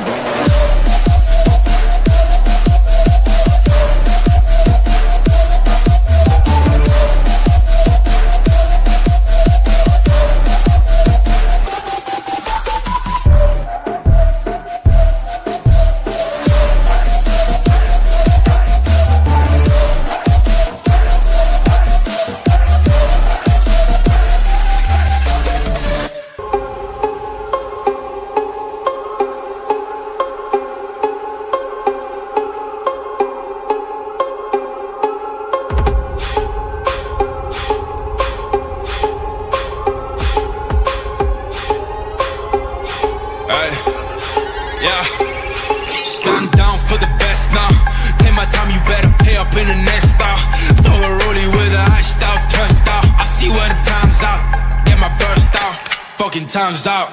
Time's out.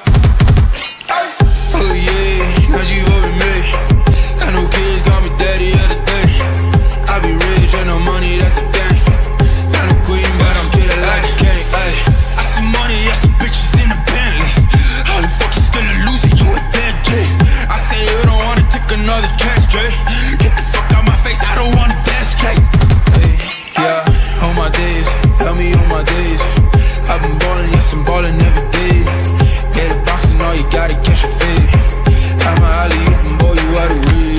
Oh yeah, now you over me. Got no kids, got me daddy of the day. I be rich, ain't no money, that's the thing. Got no queen, but I'm treated like a king. Ay. I see money, I see bitches in the Bentley. How the fuck you still a loser, you a dead G. I say you don't wanna take another chance, straight. Get the fuck out my face, I don't wanna dance straight. Hey, yeah, on my days, tell me on my days. I've been ballin', yes I'm ballin' every day. Get it bouncing, all you gotta catch your fade. I'm a alley, you can boy you out of way.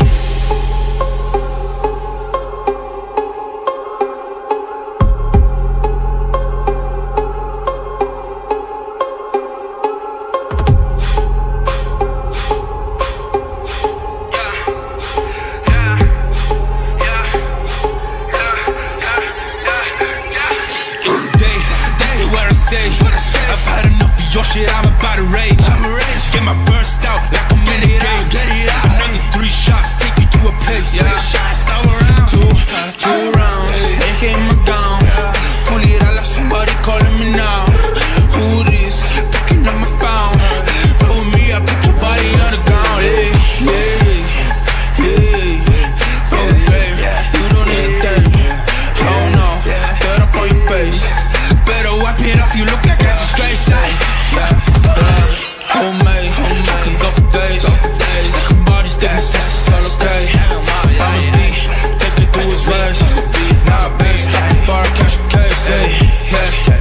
Your shit, I'm about to rage. Get my burst out like I'm in the game. Get it out. Another 3 shots, take you to a place. Yeah. Shots, throw around. Two rounds. AK in my gown. Pull it out like somebody calling me now. Who this? Picking up my phone. Roll me, I pick your body on the ground. Yeah, yeah, yeah. Oh, baby, you don't need a thing. Oh no, dirt up on your face. Better wipe it off, you look like a disgrace. Homemade, I can go for days. Second bodies, that's all okay. I'ma be, take it through his race. Now baby, stop before I catch the case. Yeah.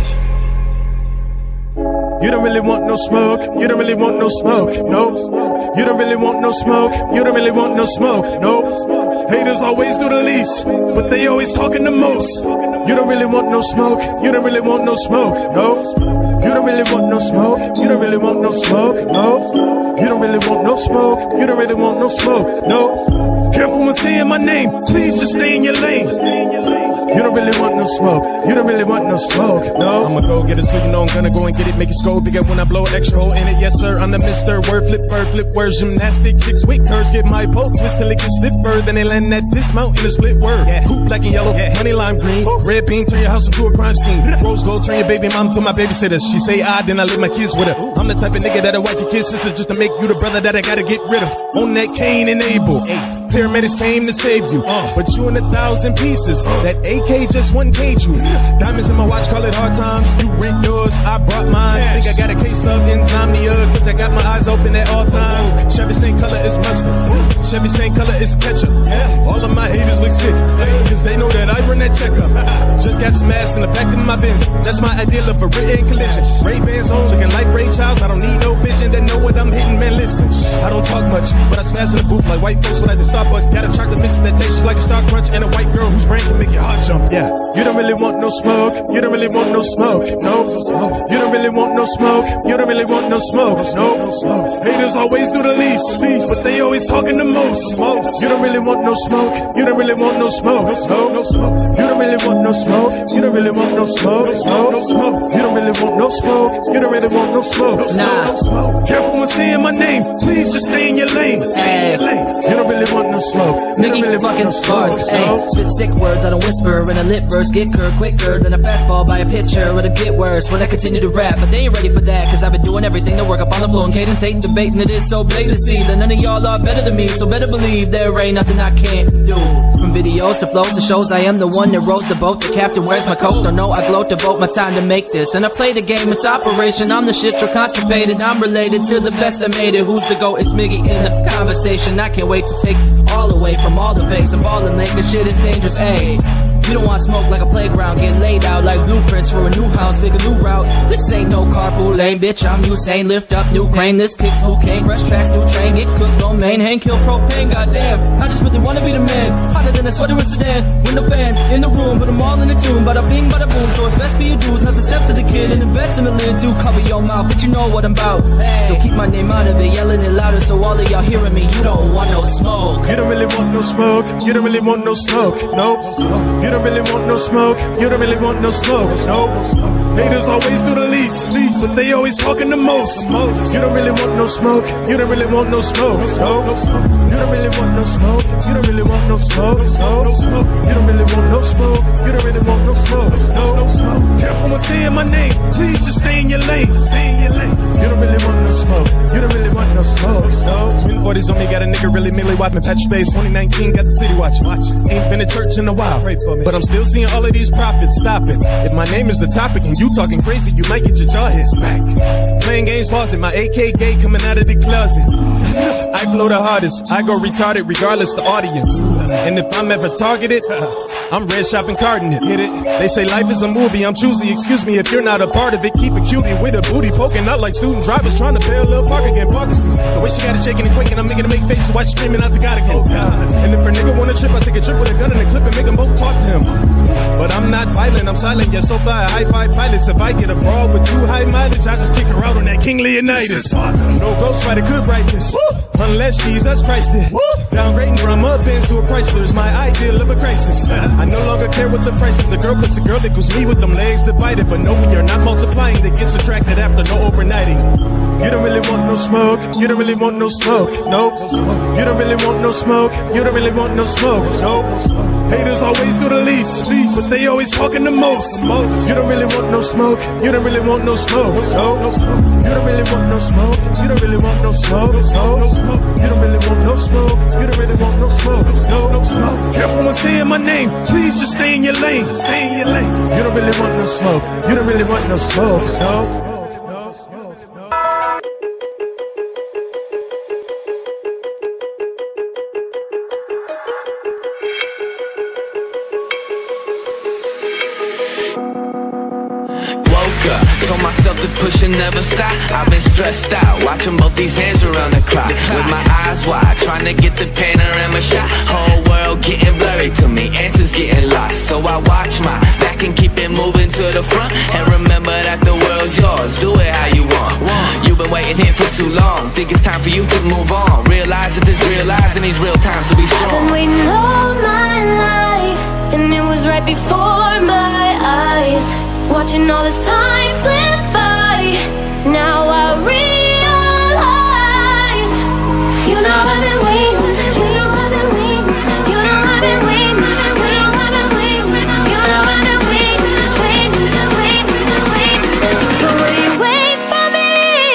You don't really want no smoke, you don't really want no smoke, no. You don't really want no smoke, you don't really want no smoke, no. Haters always do the least, but they always talking the most. You don't really want no smoke, you don't really want no smoke, no. You don't really want no smoke, you don't really want no smoke, no. You don't really want no smoke, you don't really want no smoke, no. Careful when saying my name, please just stay in your lane. You don't really want no smoke, you don't really want no smoke, no. I'ma go get it so you know I'm gonna go and get it, make it scope. Because when I blow an extra hole in it, yes sir, I'm the Mr. Word, flip words, gymnastic chicks with curves, get my pole twist till it gets stiffer. Then they land that dismount in a split word. Yeah. Coupe black and yellow, honey lime green, red bean, turn your house into a crime scene. Rose gold, turn your baby mom to my babysitter. She say I, then I leave my kids with her. I'm the type of nigga that'll wife your kid's sister just to make you the brother that I gotta get rid of. On that Cain and Abel, paramedics came to save you, but you in 1,000 pieces. That AK just 1K'd you. Diamonds in my watch, call it hard times. You rent yours, I brought mine. Think I got a case of insomnia, cause I got my eyes open at all times. Chevy same color is mustard, Chevy same color is ketchup. All of my haters look sick, cause they know that I run that checkup. Just got some ass in the back of my Benz, that's my ideal of a written collision. Ray-Bans on, looking like Ray Charles. I don't need no vision, that know what I'm hitting, man, listen. I don't talk much, but I spaz in the booth like white folks when I did Starbucks. Got a chocolate mix that tastes like a Star Crunch, and a white girl whose brain can make your heart jump. Yeah, you don't really want no smoke, you don't really want no smoke, no. You don't really want no smoke, you don't really want no smoke, no. Haters always do the least, but they always talking the most. You don't really want no smoke, you don't really want no smoke, no. You don't really want no smoke, you don't really want no smoke, no. You don't really want no smoke, you don't really want no smoke, no. Careful when saying my name, please just stay in your lane. You don't really want no smoke, you don't really want no smoke. Spit sick words, I don't whisper in a lit verse. Get curved quicker than a fastball by a pitcher. It'll get worse when I continue to rap, but they ain't ready for that, cause I've been doing everything to work up on the floor and cadence, hating, debating. It is so blatant to see that none of y'all are better than me. So so better believe there ain't nothing I can't do. From videos to flows to shows, I am the one that rose the boat. The captain wears my coat, don't know I gloat, devote my time to make this. And I play the game, it's operation, I'm the shit you're constipated. I'm related to the best that made it. Who's the GOAT? It's Miggy in the conversation. I can't wait to take this all away from all the fakes. I'm ballin' late, this shit is dangerous, ayy. You don't want smoke like a playground, get laid out like blueprints for a new house, take a new route. This ain't no carpool lane, bitch, I'm Usain. Lift up new crane, this kicks new cane, rush tracks, new train, get cooked on main, hang, kill propane, goddamn. I just really wanna be the man, hotter than a sweater in Sudan. Window fan, in the room, but I'm all in the tune. Bada bing, bada boom, so it's best for you dudes not to step to the kid and invest in the lid to cover your mouth, but you know what I'm about. Hey. So keep my name out of it, yelling it louder so all of y'all hearing me. You don't want no smoke. You don't really want no smoke, you don't really want no smoke, no. You don't really want no smoke, you don't really want no smoke, no. Haters always do the least, but they always talking the most. You don't really want no smoke, you don't really want no smoke, no. You don't really want no smoke, you don't really want no smoke, no. You don't really want no smoke, you don't really want no smoke, no. Careful when saying my name, please just stay in your lane, stay in your lane. You don't really want no smoke, you don't really want no smoke, no. Twin 40s on me, got a nigga really merely watching Patch Space. 2019 got the city watching. Ain't been to church in a while, but I'm still seeing all of these prophets. Stop it. If my name is the topic and you talking crazy, you might get your jaw hit smack. Playing games, pausing, my AK gay coming out of the closet. I flow the hardest, I go retarded regardless the audience. And if I'm ever targeted, I'm red shopping carding it. Get it? They say life is a movie, I'm choosy. Excuse me if you're not a part of it. Keep it cutie with a booty poking out like student drivers trying to pay a little park again. Parkinson's. The way she got it shaking and quaking, I'm making her make faces while she's screaming out the God again. Oh God. And if a nigga wanna trip, I take a trip with a gun and a clip and make them both talk to him. But I'm not violent, I'm silent, yet so fly, high five pilots. If I get a brawl with too high mileage, I just kick her out on that King Leonidas. No ghostwriter could write this, unless Jesus Christ did. Downgrading from a Benz to a Chrysler's my ideal of a crisis. I no longer care what the price is. A girl puts a girl equals me with them legs divided. But no, we are not multiplying, they get subtracted after no overnighting. You don't really want no smoke, you don't really want no smoke, no. You don't really want no smoke, you don't really want no smoke, no. Haters always do the least, but they always talking the most. You don't really want no smoke, you don't really want no smoke, no. You don't really want no smoke, you don't really want no smoke, no. You don't really want no smoke, you don't really want no smoke, no. Careful when saying my name, please just stay in your lane, stay in your lane. You don't really want no smoke, you don't really want no smoke, no. Told myself to push and never stop. I've been stressed out, watching both these hands around the clock. With my eyes wide, trying to get the panorama shot. Whole world getting blurry to me, answers getting lost. So I watch my back and keep it moving to the front. And remember that the world's yours, do it how you want. You've been waiting here for too long, think it's time for you to move on. Realize that there's realizing these real times to be strong. I've been waiting all my life, and it was right before my eyes. Watching all this time slip by, now I realize. You know I've been waiting, you know I've been waiting, you know I've been waiting, you know I've been waiting, you know I've been waiting, waiting. But will you wait for me?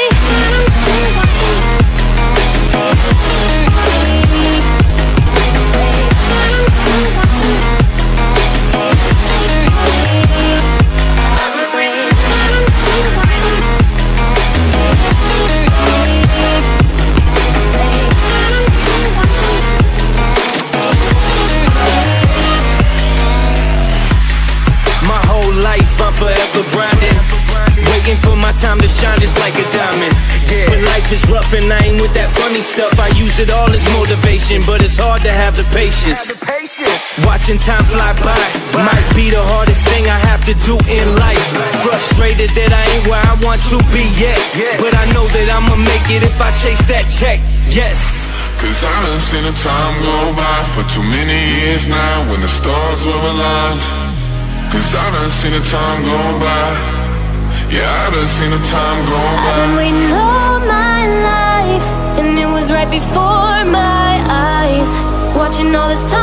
Forever grinding, waiting for my time to shine just like a diamond. When life is rough and I ain't with that funny stuff, I use it all as motivation, but it's hard to have the patience. Watching time fly by might be the hardest thing I have to do in life. Frustrated that I ain't where I want to be yet, but I know that I'ma make it if I chase that check, yes. Cause I done seen the time go by for too many years now when the stars were aligned. Cause I done seen the time go by. Yeah, I done seen the time go by. I've been waiting all my life, and it was right before my eyes. Watching all this time